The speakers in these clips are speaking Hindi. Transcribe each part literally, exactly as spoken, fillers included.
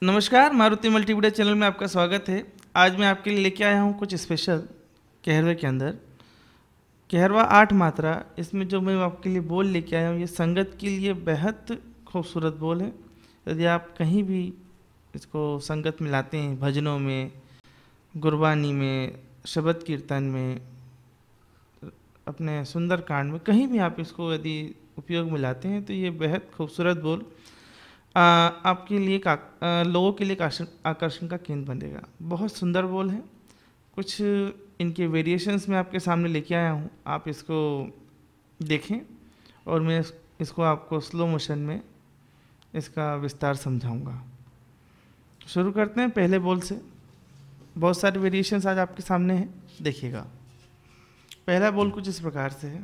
नमस्कार, मारुति मल्टीमीडिया चैनल में आपका स्वागत है। आज मैं आपके लिए लेके आया हूँ कुछ स्पेशल कहरवे के अंदर। कहरवा आठ मात्रा, इसमें जो मैं आपके लिए बोल लेके आया हूँ ये संगत के लिए बेहद खूबसूरत बोल है। यदि आप कहीं भी इसको संगत में लाते हैं, भजनों में, गुरबानी में, शबद कीर्तन में, अपने सुंदरकांड में, कहीं भी आप इसको यदि उपयोग में लाते हैं तो ये बेहद खूबसूरत बोल आ, आपके लिए का आ, लोगों के लिए आकर्षण का केंद्र बनेगा। बहुत सुंदर बोल है। कुछ इनके वेरिएशंस मैं आपके सामने लेके आया हूँ, आप इसको देखें और मैं इसको आपको स्लो मोशन में इसका विस्तार समझाऊंगा। शुरू करते हैं पहले बोल से। बहुत सारे वेरिएशंस आज आपके सामने हैं, देखिएगा। पहला बोल कुछ इस प्रकार से है।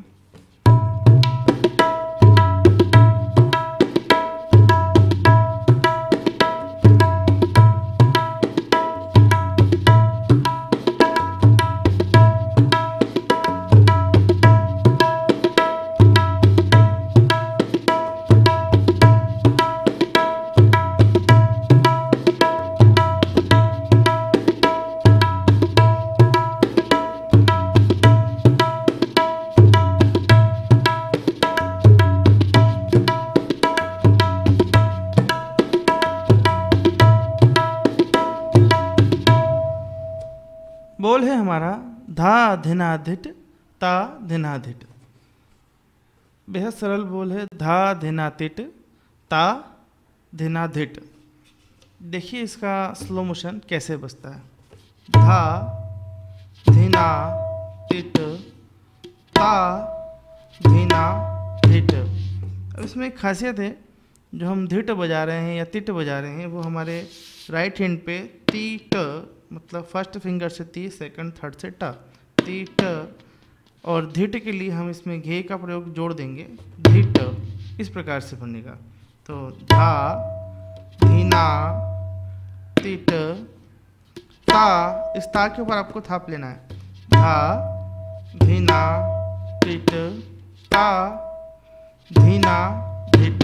बोल है हमारा धा धिनाधिट ता धिनाधिट। बेहद सरल बोल है। धा धिनातिट ता धिनाधिट। देखिए इसका स्लो मोशन कैसे बजता है। धा धिना तिट ता धिना धिट। अब इसमें एक खासियत है, जो हम धिट बजा रहे हैं या तिट बजा रहे हैं वो हमारे राइट हैंड पे ती ट, मतलब फर्स्ट फिंगर से ती, सेकंड थर्ड से ट, ती ट। और धिट के लिए हम इसमें घे का प्रयोग जोड़ देंगे, धिट। इस प्रकार से बनेगा। तो धा धीना तिट ता, इस ता के ऊपर आपको थाप लेना है। धा धीना तिट ता धीना धिट।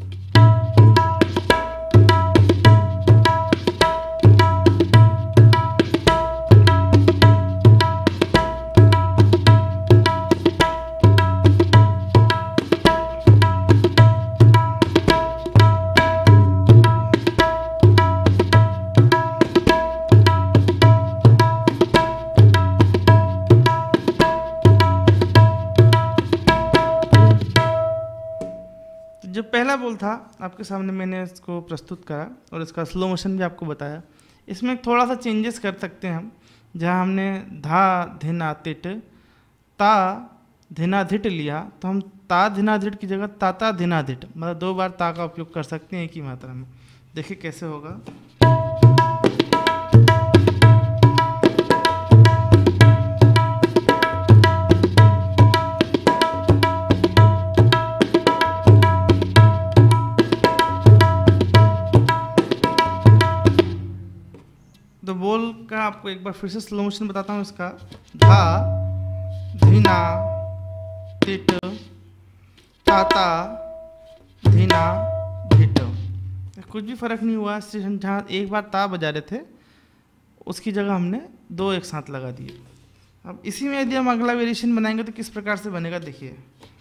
जो पहला बोल था आपके सामने मैंने इसको प्रस्तुत करा और इसका स्लो मोशन भी आपको बताया। इसमें थोड़ा सा चेंजेस कर सकते हैं हम। जहाँ हमने धा धिना तिट ता धिना धिट लिया, तो हम ता धिना धिट की जगह ताता धिना धिट, मतलब दो बार ता का उपयोग कर सकते हैं एक ही मात्रा में। देखिए कैसे होगा। तो बोल का आपको एक बार फिर से स्लो मोशन बताता हूँ इसका। धा धीना तिट ताता धीना धिट। कुछ भी फर्क नहीं हुआ। हम जहाँ एक बार ता बजा रहे थे उसकी जगह हमने दो एक साथ लगा दिए। अब इसी में यदि हम अगला वेरिएशन बनाएंगे तो किस प्रकार से बनेगा, देखिए।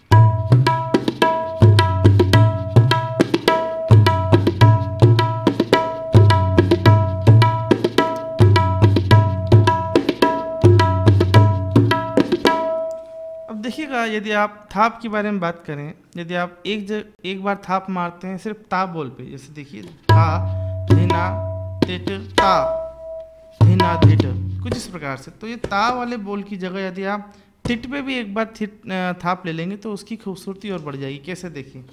देखिएगा, यदि आप थाप के बारे में बात करें, यदि आप एक जग एक बार थाप मारते हैं सिर्फ ता बोल पे, जैसे देखिए धा धीना तिट ता धीना धिट, कुछ इस प्रकार से। तो ये ता वाले बोल की जगह यदि आप तिट पे भी एक बार थिट थाप ले लेंगे तो उसकी खूबसूरती और बढ़ जाएगी। कैसे, देखिए।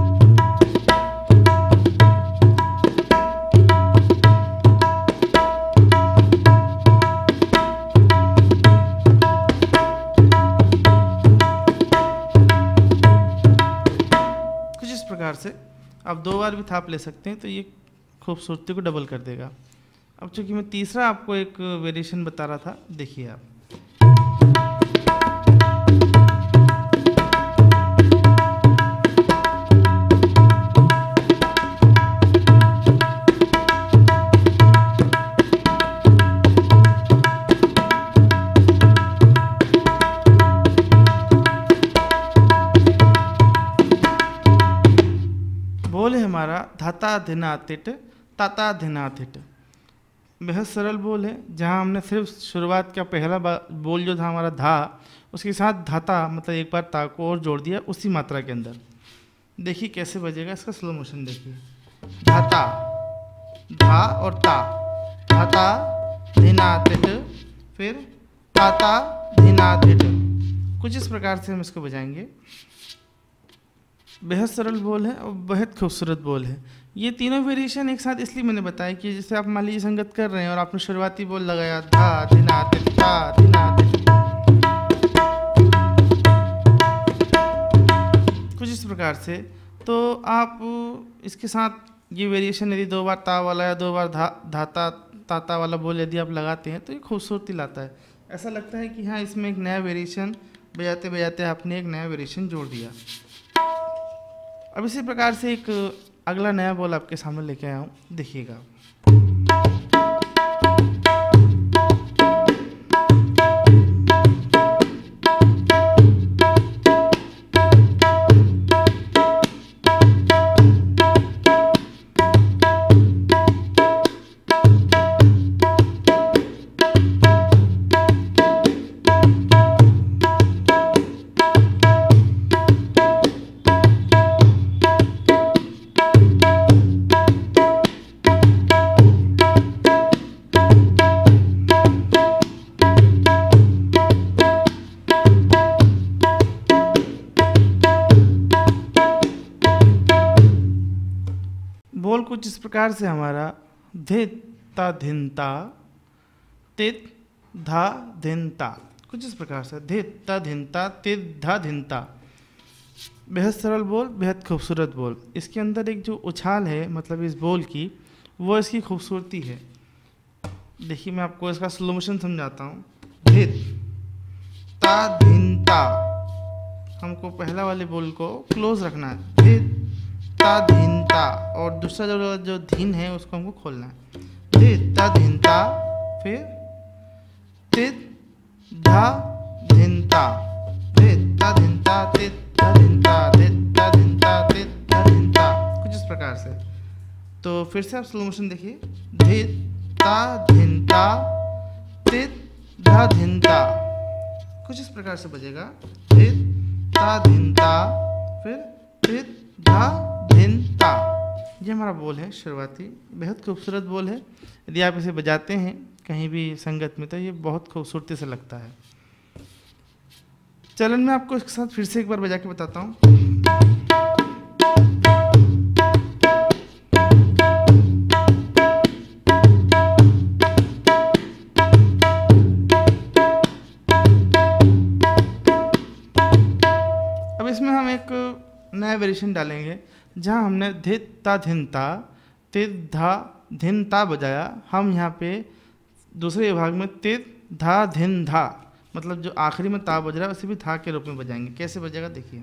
प्रकार से आप दो बार भी थाप ले सकते हैं तो ये खूबसूरती को डबल कर देगा। अब चूंकि मैं तीसरा आपको एक वेरिएशन बता रहा था, देखिए आप। बोल है हमारा धाता धिना तिट ताता धिना तिट। बेहद सरल बोल है, जहाँ हमने सिर्फ शुरुआत का पहला बोल जो था हमारा धा, उसके साथ धाता मतलब एक बार ता को और जोड़ दिया उसी मात्रा के अंदर। देखिए कैसे बजेगा, इसका स्लो मोशन देखिए। धाता, धा और ता, धाता धिना तिट, फिर ताता धिना तिट। कुछ इस प्रकार से हम इसको बजाएंगे। बेहद सरल बोल है और बेहद खूबसूरत बोल है। ये तीनों वेरिएशन एक साथ इसलिए मैंने बताया कि जैसे आप मान लीजिए संगत कर रहे हैं और आपने शुरुआती बोल लगाया धा धिना तिट ता धिना तिट, कुछ इस प्रकार से, तो आप इसके साथ ये वेरिएशन यदि दो बार ता वाला या दो बार धा धाता ताता वाला बोल यदि आप लगाते हैं तो ये खूबसूरती लाता है। ऐसा लगता है कि हाँ इसमें एक नया वेरिएशन बजाते बजाते आपने एक नया वेरिएशन जोड़ दिया। अब इसी प्रकार से एक अगला नया बोल आपके सामने लेके आया हूँ, देखिएगा। बोल कुछ इस प्रकार से हमारा धित ता धिनता तित धा धिनता, कुछ इस प्रकार से धित ता धिनता तित धा धिनता। बेहद सरल बोल, बेहद खूबसूरत बोल। इसके अंदर एक जो उछाल है मतलब इस बोल की, वो इसकी खूबसूरती है। देखिए मैं आपको इसका स्लो मोशन समझाता हूँ। धित ता धिनता, हमको पहला वाले बोल को क्लोज रखना है, धित ता धिनता, और दूसरा जो जो धीन है उसको हमको खोलना है। धित ता धिनता, फिर तित धा धिनता, धित ता धिनता तित धा धिनता, धित ता धिनता तित धा धिनता, कुछ इस प्रकार से। तो फिर से आप स्लो मोशन देखिए। धित ता धिनता तित धा धिनता, कुछ इस प्रकार से बजेगा। धित ता धिनता, फिर तित धा धिनता। ये हमारा बोल है शुरुआती, बेहद खूबसूरत बोल है। यदि आप इसे बजाते हैं कहीं भी संगत में तो ये बहुत खूबसूरती से लगता है। चलन में आपको इसके साथ फिर से एक बार बजा के बताता हूँ। अब इसमें हम एक नया वेरिएशन डालेंगे, जहाँ हमने धित ता धिनता तित धा धिनता बजाया, हम यहाँ पे दूसरे विभाग में तित धा धिन धा, मतलब जो आखिरी में ता बज रहा है उसे भी था के रूप में बजाएंगे। कैसे बजेगा देखिए।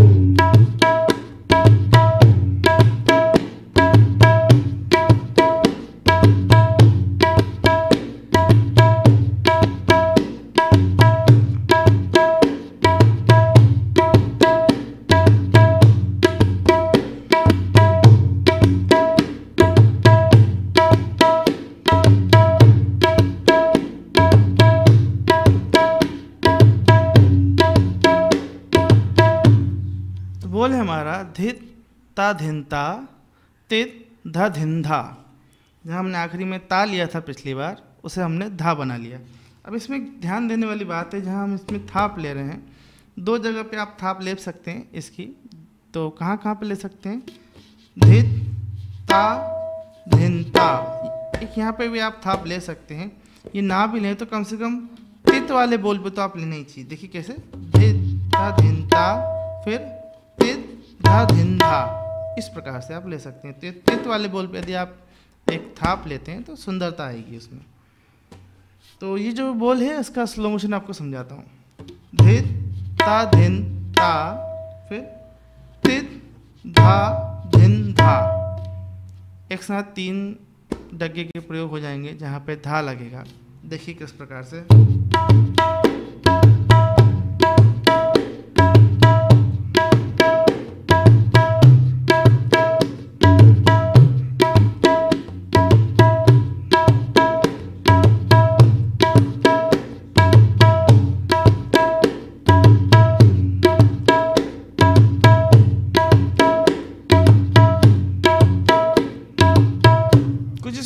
बोल है हमारा धित ता धिनता तित धा धिन धा। जहाँ हमने आखिरी में ता लिया था पिछली बार, उसे हमने धा बना लिया। अब इसमें ध्यान देने वाली बात है, जहाँ हम इसमें थाप ले रहे हैं, दो जगह पे आप थाप ले सकते हैं इसकी। तो कहाँ कहाँ पे ले सकते हैं? धित ता धिनता, एक यहाँ पे भी आप थाप ले सकते हैं। ये ना भी लें तो कम से कम तित वाले बोल पे तो आप लेना ही चाहिए। देखिए कैसे, धित ता धिनता, फिर तित धा धिन धा, इस प्रकार से आप ले सकते हैं। तित तित वाले बोल पे यदि आप एक थाप लेते हैं तो सुंदरता आएगी उसमें। तो ये जो बोल है इसका स्लो मोशन आपको समझाता हूँ। धित ता धिन ता, फिर तित धा धिन धा, एक साथ तीन डगे के प्रयोग हो जाएंगे जहाँ पे धा लगेगा। देखिए किस प्रकार से।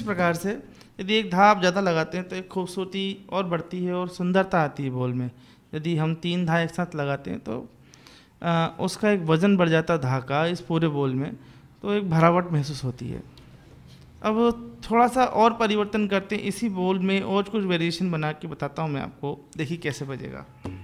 प्रकार से यदि एक धा आप ज़्यादा लगाते हैं तो एक खूबसूरती और बढ़ती है और सुंदरता आती है बोल में। यदि हम तीन धा एक साथ लगाते हैं तो आ, उसका एक वज़न बढ़ जाता है धा का इस पूरे बोल में, तो एक भरावट महसूस होती है। अब थोड़ा सा और परिवर्तन करते हैं इसी बोल में, और कुछ वेरिएशन बना के बताता हूँ मैं आपको, देखिए कैसे बजेगा।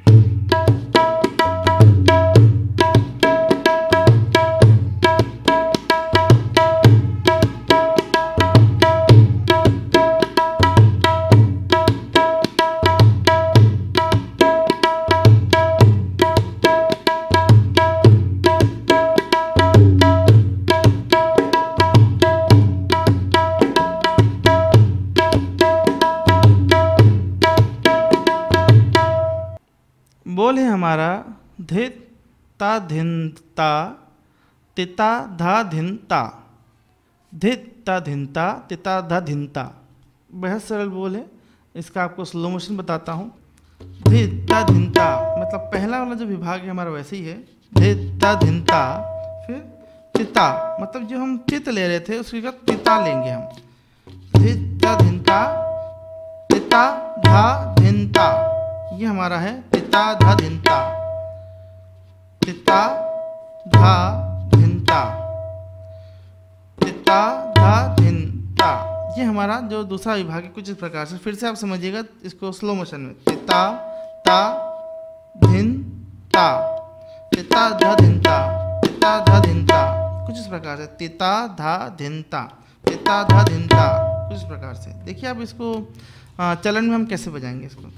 बोल है हमारा धित ता धिन ता तिता धा धिन ता। धित ता धिन ता तिता धा धिन ता बेहद सरल बोल है। इसका आपको स्लो मोशन बताता हूँ। धित ता धिन ता मतलब पहला वाला जो विभाग है हमारा वैसे ही है, धित ता धिन ता। फिर तिता मतलब जो हम चित ले रहे थे उसकी जगह तिता लेंगे हम। धित ता धिन ता तिता धा धिन ता, ये हमारा है तिता धा धिन ता। तिता धा धिन ता, तिता धा धिन ता, ये हमारा जो दूसरा विभाग है कुछ इस प्रकार से। फिर से आप समझिएगा इसको स्लो मोशन में। तिता ता धिन ता, तिता धा धिन ता, तिता धा धिन ता, कुछ इस प्रकार से। तिता धा धिन ता, तिता धा धिन ता, कुछ इस प्रकार से। देखिए आप इसको चलन में हम कैसे बजाएंगे इसको।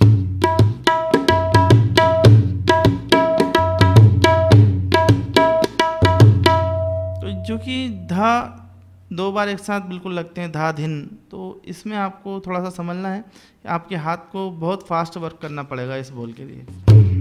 जो कि धा दो बार एक साथ बिल्कुल लगते हैं, धा धिन, तो इसमें आपको थोड़ा सा समझना है कि आपके हाथ को बहुत फास्ट वर्क करना पड़ेगा इस बोल के लिए।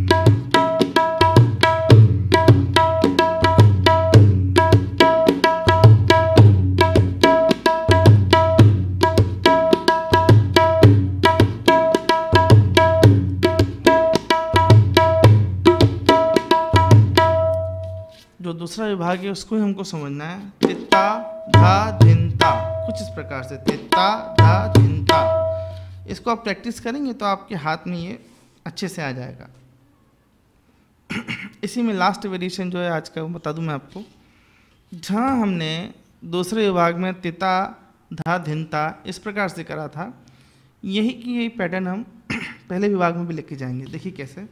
जो दूसरा विभाग है उसको ही हमको समझना है। तिता धा धिन ता, कुछ इस प्रकार से। तिता धा धिन ता, इसको आप प्रैक्टिस करेंगे तो आपके हाथ में ये अच्छे से आ जाएगा। इसी में लास्ट वेरिएशन जो है आज का वो बता दूं मैं आपको। जहाँ हमने दूसरे विभाग में तिता धा धिन ता इस प्रकार से करा था, यही की यही पैटर्न हम पहले विभाग में भी लेके जाएंगे। देखिए कैसे।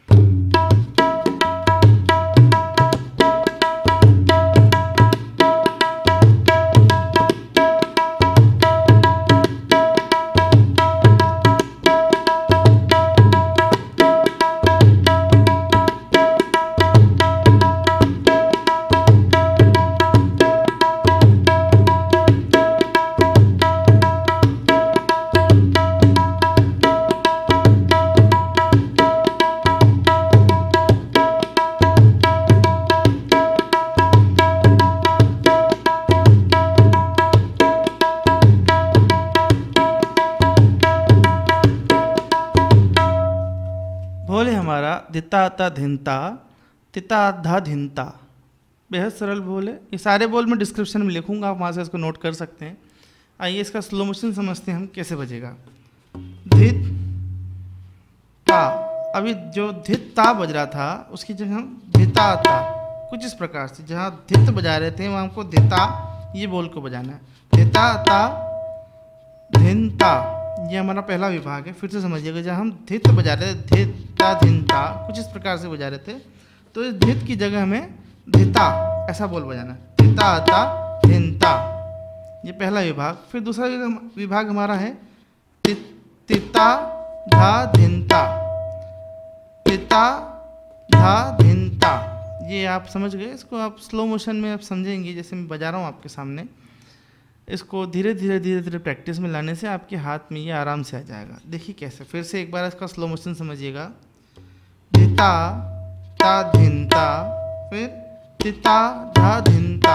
बोले हमारा दिता ता धिनता तिता धा धिनता, बेहद सरल बोल है। ये सारे बोल मैं डिस्क्रिप्शन में लिखूंगा, आप वहाँ से इसको नोट कर सकते हैं। आइए इसका स्लो मोशन समझते हैं हम कैसे बजेगा। धित ता, अभी जो धित ता बज रहा था उसकी जगह हम धिता ता, कुछ इस प्रकार से। जहाँ धित बजा रहे थे वहाँ हमको धिता ये बोल को बजाना है। धिता ता धिनता, ये हमारा पहला विभाग है। फिर से समझिएगा, जहाँ हम धित बजा रहे थे धिता धिनता कुछ इस प्रकार से बजा रहे थे, तो इस धित की जगह हमें धिता ऐसा बोल बजाना है। धिता ता धिनता, ये पहला विभाग। फिर दूसरा विभाग हमारा है ति, तिता धा धिनता, तिता धा धिनता। ये आप समझ गए। इसको आप स्लो मोशन में आप समझेंगे, जैसे मैं बजा रहा हूँ आपके सामने। इसको धीरे धीरे धीरे धीरे प्रैक्टिस में लाने से आपके हाथ में ये आराम से आ जाएगा। देखिए कैसे। फिर से एक बार इसका स्लो मोशन समझिएगा। धिता ता धिनता, फिर तिता धा धिनता।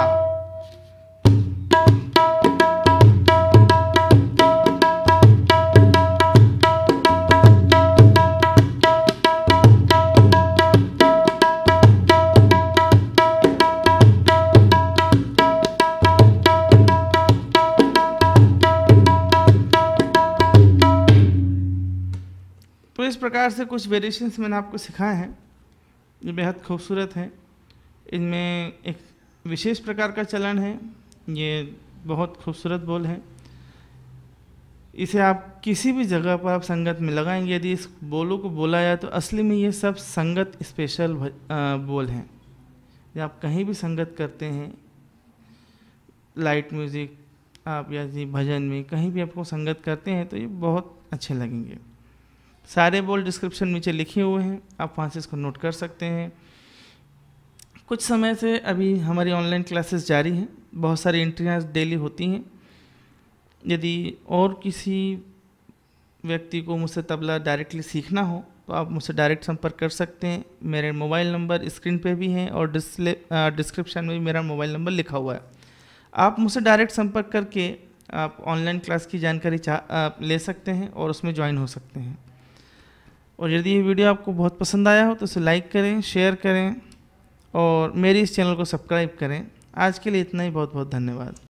प्रकार से कुछ वेरिएशंस मैंने आपको सिखाए हैं, ये बेहद खूबसूरत हैं। इनमें एक विशेष प्रकार का चलन है, ये बहुत खूबसूरत बोल है। इसे आप किसी भी जगह पर आप संगत में लगाएंगे, यदि इस बोलों को बोला जाए तो असली में ये सब संगत स्पेशल बोल हैं। जब आप कहीं भी संगत करते हैं, लाइट म्यूज़िक आप या जी भजन में कहीं भी आपको संगत करते हैं तो ये बहुत अच्छे लगेंगे। सारे बोल डिस्क्रिप्शन नीचे लिखे हुए हैं, आप वहाँ से इसको नोट कर सकते हैं। कुछ समय से अभी हमारी ऑनलाइन क्लासेस जारी हैं, बहुत सारी एंट्रियाँ डेली होती हैं। यदि और किसी व्यक्ति को मुझसे तबला डायरेक्टली सीखना हो तो आप मुझसे डायरेक्ट संपर्क कर सकते हैं। मेरे मोबाइल नंबर स्क्रीन पे भी हैं और डिस्प्ले डिस्क्रिप्शन में भी मेरा मोबाइल नंबर लिखा हुआ है। आप मुझसे डायरेक्ट संपर्क करके आप ऑनलाइन क्लास की जानकारी चाह ले सकते हैं और उसमें ज्वाइन हो सकते हैं। और यदि ये वीडियो आपको बहुत पसंद आया हो तो इसे लाइक करें, शेयर करें और मेरे इस चैनल को सब्सक्राइब करें। आज के लिए इतना ही, बहुत बहुत धन्यवाद।